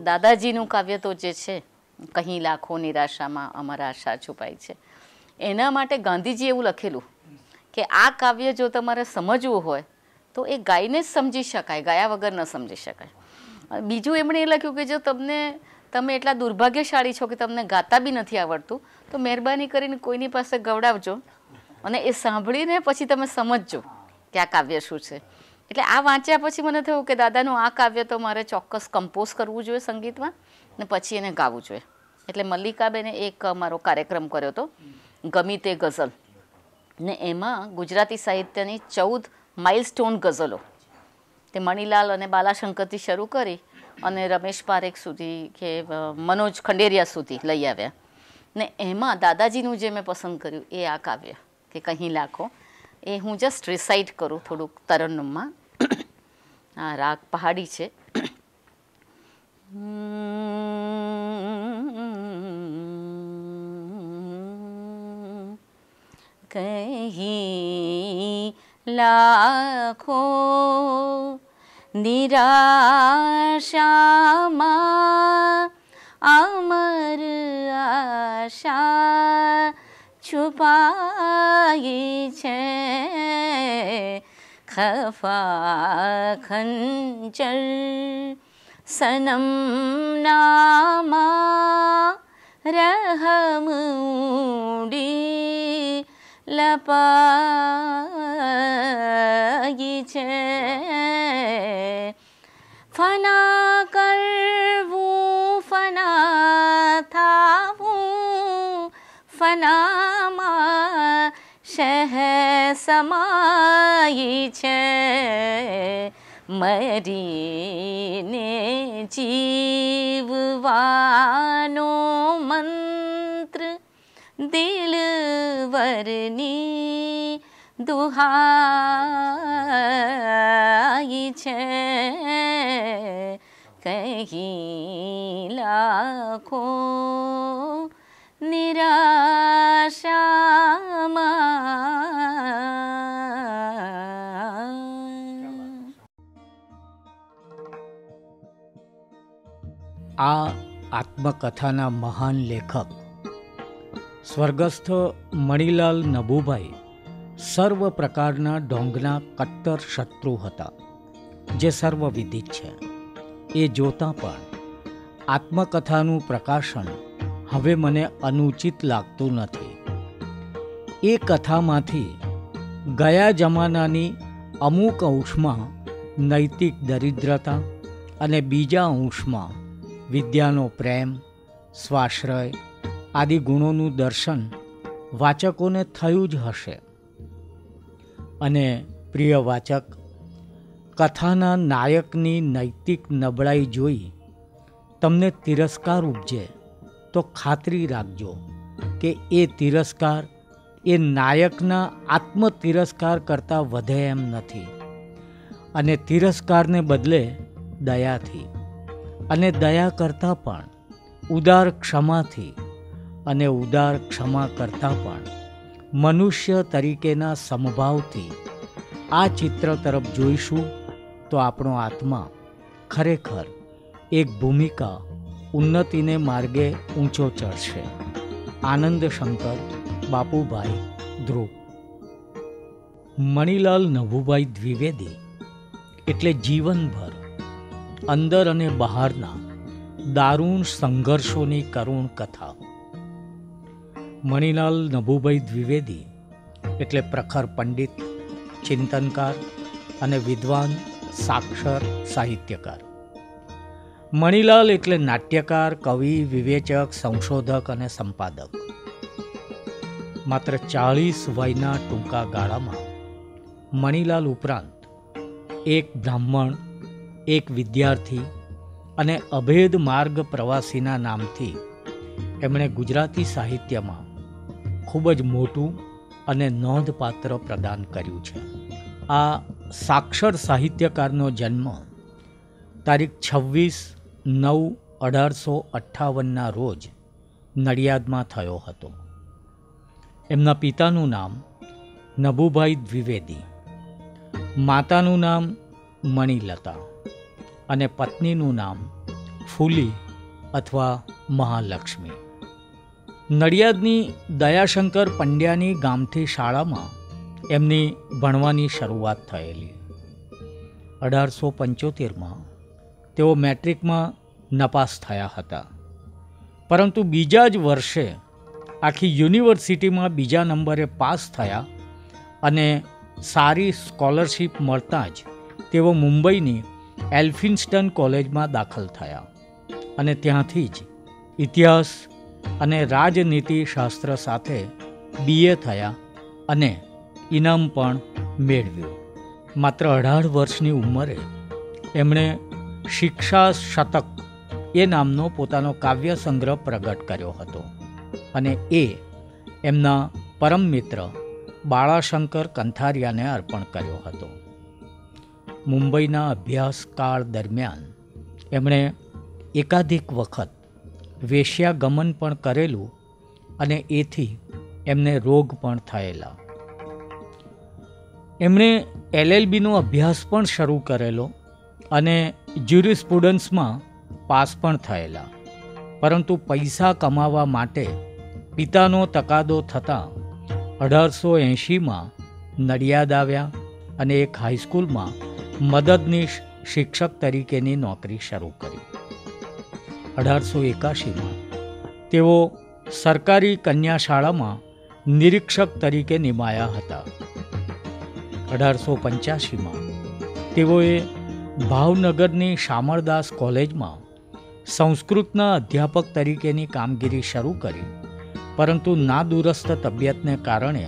દાદાજીનું કાવ્ય તો જે છે, કહી લાખો નિરાશામાં અમર આશા છુપાઈ છે, એના માટે ગાંધીજી એવું લખેલું કે આ કાવ્ય જો તમારે સમજવું હોય તો એ ગાઈને જ સમજી શકાય, ગાયા વગર ન સમજી શકાય. બીજું એમણે એ લખ્યું કે જો તમે એટલા દુર્ભાગ્યશાળી છો કે તમને ગાતા બી નથી આવડતું, તો મહેરબાની કરીને કોઈની પાસે ગવડાવજો અને એ સાંભળીને પછી તમે સમજજો કે આ કાવ્ય શું છે. એટલે આ વાંચ્યા પછી મને થયું કે દાદાનું આ કાવ્ય તો મારે ચોક્કસ કમ્પોઝ કરવું જોઈએ સંગીતમાં ને પછી એને ગાવું જોઈએ. એટલે મલ્લિકાબેને એક મારો કાર્યક્રમ કર્યો હતો, ગમી તે ગઝલ, ને એમાં ગુજરાતી સાહિત્યની 14 માઇલસ્ટોન ગઝલો તે મણિલાલ અને બાલાશંકરથી શરૂ કરી અને રમેશ પારેખ સુધી કે મનોજ ખંડેરિયા સુધી લઈ આવ્યા. ને એમાં દાદાજીનું જે મેં પસંદ કર્યું એ આ કાવ્ય કે કહી લાખો, એ હું જસ્ટ રિસાઇટ કરું થોડુંક તરન્નુમમાં. આ રાગ પહાડી છે. કહી લાખો નિરાશામાં અમર આશા છુપાઈ છે, ખફા ખંચર સનમ નામા રહમ ઉડી લપાઈ છે, ફના કરવું ફના થાવું ફનામાં શહ સમાઈ છે, મરીને જીવવાનો મંત્ર દિલવરની દુહાઈ છે, કહી લાખો નિરાશામાં. આ આત્મકથાના મહાન લેખક સ્વર્ગસ્થ મણિલાલ નભુભાઈ સર્વ પ્રકારના ઢોંગના કટ્ટર શત્રુ હતા, જે સર્વવિદિત છે. એ જોતાં પણ આત્મકથાનું પ્રકાશન હવે મને અનુચિત લાગતું નથી. એ કથામાંથી ગયા જમાનાની અમુક અંશમાં નૈતિક દરિદ્રતા અને બીજા અંશમાં વિદ્યાનો પ્રેમ, સ્વાશ્રય આદિ ગુણોનું દર્શન વાચકોને થયું જ હશે. અને પ્રિય વાચક, કથાના નાયકની નૈતિક નબળાઈ જોઈ તમને તિરસ્કાર ઉપજે તો ખાતરી રાખજો કે એ તિરસ્કાર એ નાયકના આત્મતિરસ્કાર કરતાં વધે એમ નથી. અને તિરસ્કારને બદલે દયાથી, અને દયા કરતાં પણ ઉદાર ક્ષમાથી, અને ઉદાર ક્ષમા કરતાં પણ મનુષ્ય તરીકેના સમભાવથી આ ચિત્ર તરફ જોઈશું તો આપણો આત્મા ખરેખર એક ભૂમિકા ઉન્નતિને માર્ગે ઊંચો ચડશે. આનંદ શંકર બાપુભાઈ ધ્રુવ. મણિલાલ નભુભાઈ દ્વિવેદી એટલે જીવનભર અંદર અને બહારના દારૂણ સંઘર્ષોની કરુણ કથા. મણિલાલ નભુભાઈ દ્વિવેદી એટલે પ્રખર પંડિત, ચિંતનકાર અને વિદ્વાન સાક્ષર સાહિત્યકાર. મણિલાલ એટલે નાટ્યકાર, કવિ, વિવેચક, સંશોધક અને સંપાદક. માત્ર 40 વયના ટૂંકા ગાળામાં મણિલાલ ઉપરાંત એક બ્રાહ્મણ, એક વિદ્યાર્થી અને અભેદ માર્ગ પ્રવાસીના નામથી એમણે ગુજરાતી સાહિત્યમાં ખૂબ જ મોટું અને નોંધપાત્ર પ્રદાન કર્યું છે. આ સાક્ષર સાહિત્યકારનો જન્મ તારીખ 26/9/1858 રોજ નડિયાદમાં થયો હતો. એમના પિતાનું નામ નભુભાઈ દ્વિવેદી, માતાનું નામ મણિલતા અને પત્નીનું નામ ફૂલી અથવા મહાલક્ષ્મી. નડિયાદની દયાશંકર પંડ્યાની ગામથી શાળામાં એમની ભણવાની શરૂઆત થયેલી. 1875માં તેઓ મેટ્રિકમાં નપાસ થયા હતા, પરંતુ બીજા જ વર્ષે આખી યુનિવર્સિટીમાં બીજા નંબરે પાસ થયા અને સારી સ્કોલરશીપ મળતાં જ તેઓ મુંબઈની એલ્ફિન્સ્ટન કોલેજમાં દાખલ થયા અને ત્યાંથી જ ઇતિહાસ અને રાજનીતિ શાસ્ત્ર સાથે BA થયા અને ઇનામ પણ મેળવ્યું. માત્ર 18 વર્ષની ઉંમરે એમણે શિક્ષા શતક એ નામનો પોતાનો કાવ્ય સંગ્રહ પ્રગટ કર્યો હતો અને એ એમના પરમ મિત્ર બાળાશંકર કંથારિયાને અર્પણ કર્યો હતો. મુંબઈના અભ્યાસકાળ દરમિયાન એમણે એકાધિક વખત વેશ્યાગમન પણ કરેલું અને એથી એમને રોગ પણ થયેલા. એમણે LLBનો અભ્યાસ પણ શરૂ કરેલો અને જ્યુરિસ્પ્રુડન્સમાં પાસ પણ થયેલા, પરંતુ પૈસા કમાવા માટે પિતાનો તકાદો થતાં 1880માં નડિયાદ આવ્યા અને એક હાઈસ્કૂલમાં મદદનીશ શિક્ષક તરીકેની નોકરી શરૂ કરી. 1881માં તેઓ સરકારી કન્યા શાળામાં નિરીક્ષક તરીકે નિમાયા હતા. 1885માં તેઓએ ભાવનગરની શામળદાસ કોલેજમાં સંસ્કૃતના અધ્યાપક તરીકેની કામગીરી શરૂ કરી, પરંતુ નાદુરસ્ત તબિયતને કારણે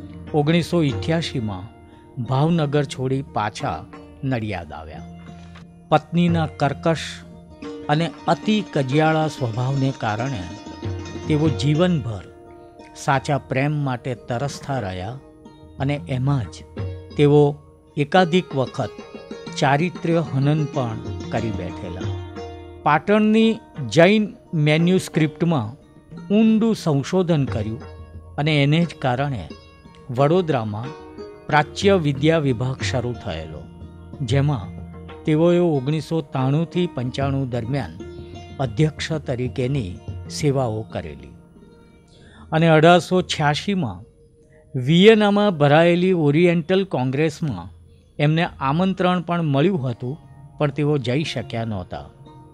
1988માં ભાવનગર છોડી પાછા નડિયાદ આવ્યા. પત્નીના કર્કશ અને અતિ કજિયાળા સ્વભાવને કારણે તેઓ જીવનભર સાચા પ્રેમ માટે તરસતા રહ્યા અને એમાં જ તેઓ એકાધિક વખત ચારિત્ર્ય હનન પણ કરી બેઠેલા. પાટણની જૈન મેન્યુસ્ક્રિપ્ટમાં ઊંડું સંશોધન કર્યું અને એને જ કારણે વડોદરામાં પ્રાચ્ય વિદ્યા વિભાગ શરૂ થયેલો, જેમાં તેઓએ 1993થી 95 દરમિયાન અધ્યક્ષ તરીકેની સેવાઓ કરેલી અને 1886માં વિયેનામાં ભરાયેલી ઓરિએન્ટલ કોંગ્રેસમાં એમને આમંત્રણ પણ મળ્યું હતું, પણ તેઓ જઈ શક્યા નહોતા.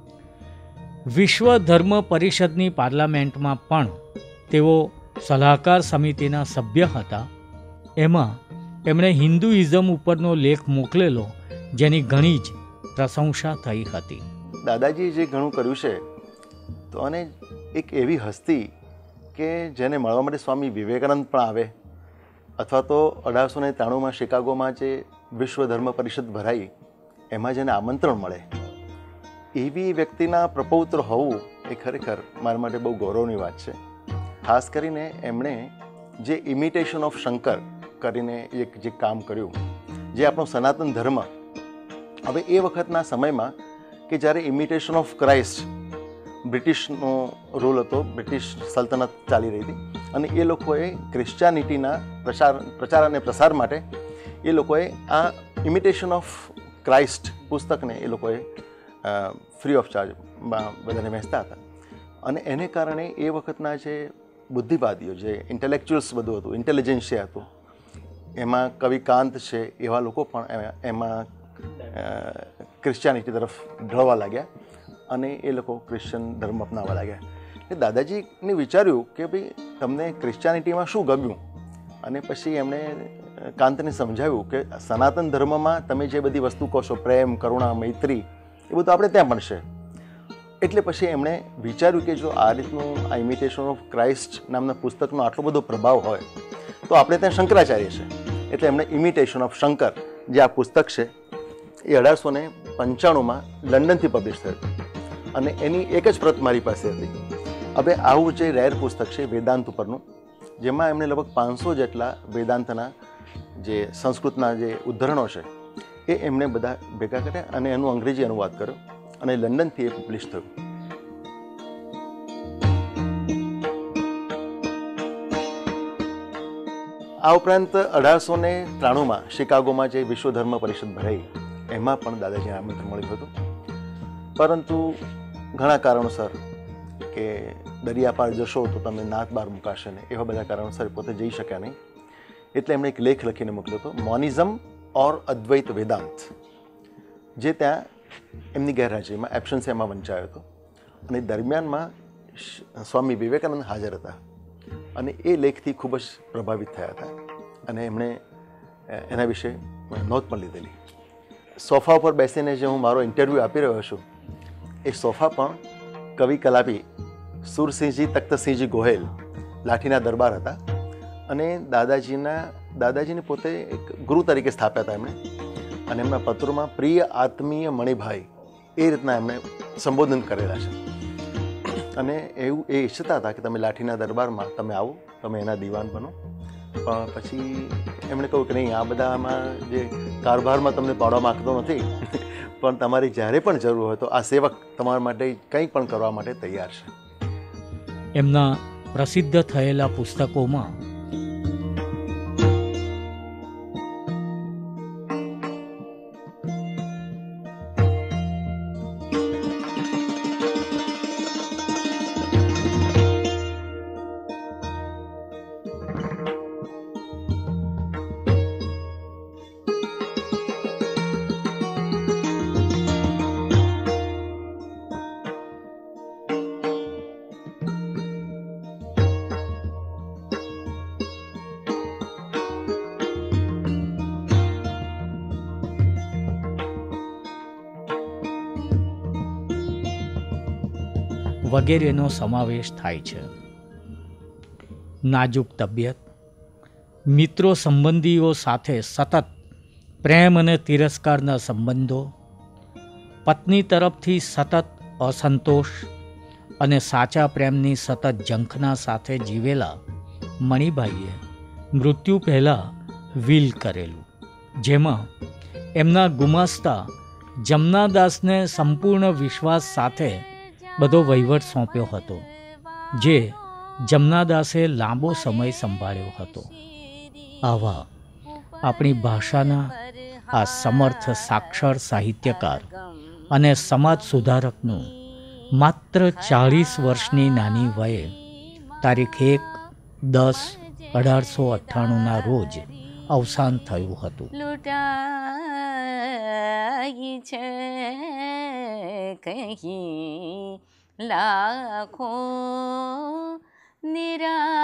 વિશ્વ ધર્મ પરિષદની પાર્લામેન્ટમાં પણ તેઓ સલાહકાર સમિતિના સભ્ય હતા. એમાં એમણે હિન્દુઇઝમ ઉપરનો લેખ મોકલેલો, જેની ઘણી જ પ્રશંસા થઈ હતી. દાદાજી જે ઘણું કર્યું છે, તો અને એક એવી હસ્તી કે જેને મળવા માટે સ્વામી વિવેકાનંદ પણ આવે, અથવા તો 1893માં શિકાગોમાં જે વિશ્વ ધર્મ પરિષદ ભરાઈ એમાં જેને આમંત્રણ મળે, એવી વ્યક્તિના પ્રપૌત્ર હોવું એ ખરેખર મારા માટે બહુ ગૌરવની વાત છે. ખાસ કરીને એમણે જે ઇમિટેશન ઓફ શંકર કરીને એક જે કામ કર્યું, જે આપણો સનાતન ધર્મ, હવે એ વખતના સમયમાં કે જ્યારે ઇમિટેશન ઓફ ક્રાઇસ્ટ બ્રિટિશનો રૂલ હતો, બ્રિટિશ સલ્તનત ચાલી રહી હતી, અને એ લોકોએ ક્રિશ્ચિયાનિટીના પ્રચાર અને પ્રસાર માટે એ લોકોએ આ ઇમિટેશન ઓફ ક્રાઇસ્ટ પુસ્તકને એ લોકોએ ફ્રી ઓફ ચાર્જમાં બધાને વહેંચતા હતા. અને એને કારણે એ વખતના જે બુદ્ધિવાદીઓ, જે ઇન્ટેલેક્ચ્યુઅલ્સ બધું હતું, ઇન્ટેલિજન્સિયા હતું, એમાં કવિ કાંત છે, એવા લોકો પણ એમાં ક્રિશ્ચિયાનિટી તરફ ઢળવા લાગ્યા અને એ લોકો ક્રિશ્ચિયન ધર્મ અપનાવવા લાગ્યા. એટલે દાદાજીને વિચાર્યું કે ભાઈ તમને ક્રિશ્ચિયાનિટીમાં શું ગમ્યું, અને પછી એમણે કાંતને સમજાવ્યું કે સનાતન ધર્મમાં તમે જે બધી વસ્તુ કહો છો, પ્રેમ, કરુણા, મૈત્રી, એ બધું આપણે ત્યાં પણ છે. એટલે પછી એમણે વિચાર્યું કે જો આ રીતનું આ ઇમિટેશન ઓફ ક્રાઇસ્ટ નામના પુસ્તકનો આટલો બધો પ્રભાવ હોય તો આપણે ત્યાં શંકરાચાર્ય છે. એટલે એમણે ઇમિટેશન ઓફ શંકર જે આ પુસ્તક છે એ 1895માં લંડનથી પબ્લિશ થયું અને એની એક જ પ્રત મારી પાસે હતી. હવે આવું જે રેર પુસ્તક છે વેદાંત ઉપરનું, જેમાં એમણે લગભગ 500 જેટલા વેદાંતના જે સંસ્કૃતના જે ઉદ્ધરણો છે એ એમણે બધા ભેગા કર્યા અને એનું અંગ્રેજી અનુવાદ કર્યો અને લંડનથી એ પબ્લિશ થયું. આ ઉપરાંત 1893માં શિકાગોમાં જે વિશ્વ ધર્મ પરિષદ ભરાઈ એમાં પણ દાદાજીને આમંત્રણ મળ્યું હતું, પરંતુ ઘણા કારણોસર કે દરિયા પાર જશો તો તમે નાક બહાર મુકાશે ને એવા બધા કારણોસર પોતે જઈ શક્યા નહીં. એટલે એમણે એક લેખ લખીને મોકલ્યો હતો, મોનિઝમ ઓર અદ્વૈત વેદાંત, જે ત્યાં એમની ગેરહાજરીમાં એબ્સન્સમાં વંચાયો હતો. અને દરમિયાનમાં સ્વામી વિવેકાનંદ હાજર હતા અને એ લેખથી ખૂબ જ પ્રભાવિત થયા હતા અને એમણે એના વિશે નોંધ પણ લીધેલી. સોફા ઉપર બેસીને જે હું મારો ઇન્ટરવ્યૂ આપી રહ્યો છું, એ સોફા પણ કવિ કલાપી સુરસિંહજી તખ્તસિંહજી ગોહેલ લાઠીના દરબાર હતા અને દાદાજીને પોતે એક ગુરુ તરીકે સ્થાપ્યા હતા એમણે. અને એમના પત્રોમાં પ્રિય આત્મીય મણિભાઈ એ રીતના એમણે સંબોધન કરેલા છે. અને એવું એ ઈચ્છતા હતા કે તમે લાઠીના દરબારમાં તમે આવો, તમે એના દીવાન બનો. પણ પછી એમણે કહ્યું કે નહીં, આ બધામાં જે કારભારમાં તમને પાડવા માગતો નથી, પણ તમારી જ્યારે પણ જરૂર હોય તો આ સેવક તમારા માટે કંઈ પણ કરવા માટે તૈયાર છે. એમના પ્રસિદ્ધ થયેલા પુસ્તકોમાં વગેરેનો સમાવેશ થાય છે. નાજુક તબિયત, મિત્રો સંબંધીઓ સાથે સતત પ્રેમ અને તિરસ્કારના સંબંધો, પત્ની તરફથી સતત અસંતોષ અને સાચા પ્રેમની સતત ઝંખના સાથે જીવેલા મણિભાઈએ મૃત્યુ પહેલાં વિલ કરેલું, જેમાં એમના ગુમાસ્તા જમનાદાસને સંપૂર્ણ વિશ્વાસ સાથે બધો વહીવટ સોંપ્યો હતો, જે જમનાદાસે લાંબો સમય સંભાળ્યો હતો. આવા આપણી ભાષાના આ સમર્થ સાક્ષર સાહિત્યકાર અને સમાજ સુધારકનું માત્ર 40 વર્ષની નાની વયે તારીખ 1/10/1898ના રોજ અવસાન થયું હતું. લૂંટાઈ છે કહી લાખો નિરા